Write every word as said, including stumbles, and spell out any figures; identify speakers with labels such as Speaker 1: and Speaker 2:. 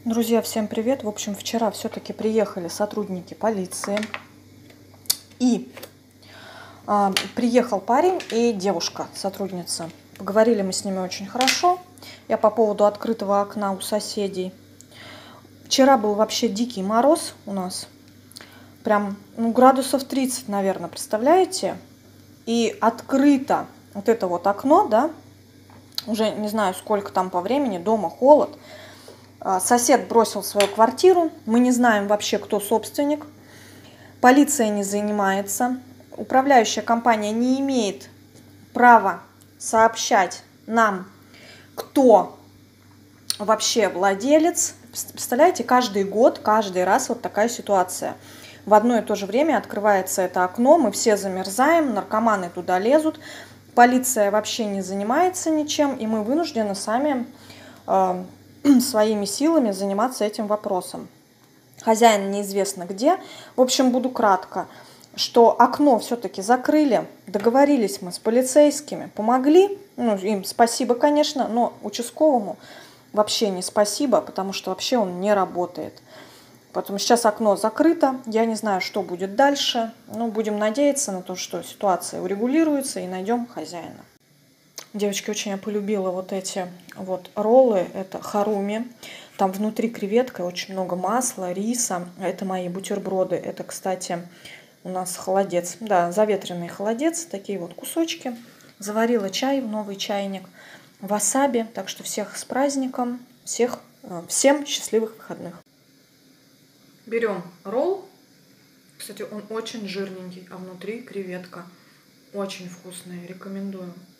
Speaker 1: Друзья, всем привет! В общем, вчера все-таки приехали сотрудники полиции. И а, приехал парень и девушка, сотрудница. Поговорили мы с ними очень хорошо. Я по поводу открытого окна у соседей. Вчера был вообще дикий мороз у нас. Прям ну, градусов тридцать, наверное, представляете? И открыто вот это вот окно, да, уже не знаю, сколько там по времени, дома холод. Сосед бросил свою квартиру, мы не знаем вообще, кто собственник. Полиция не занимается, управляющая компания не имеет права сообщать нам, кто вообще владелец. Представляете, каждый год, каждый раз вот такая ситуация. В одно и то же время открывается это окно, мы все замерзаем, наркоманы туда лезут, полиция вообще не занимается ничем, и мы вынуждены сами э, своими силами заниматься этим вопросом. Хозяин неизвестно где. В общем, буду кратко, что окно все-таки закрыли, договорились мы с полицейскими, помогли, ну, им спасибо, конечно, но участковому вообще не спасибо, потому что вообще он не работает. Поэтому сейчас окно закрыто, я не знаю, что будет дальше, но будем надеяться на то, что ситуация урегулируется и найдем хозяина. Девочки, очень я полюбила вот эти вот роллы, это харуми, там внутри креветка, очень много масла, риса, это мои бутерброды, это, кстати, у нас холодец, да, заветренный холодец, такие вот кусочки, заварила чай в новый чайник, васаби, так что всех с праздником, всех, всем счастливых выходных. Берем ролл, кстати, он очень жирненький, а внутри креветка, очень вкусная, рекомендую.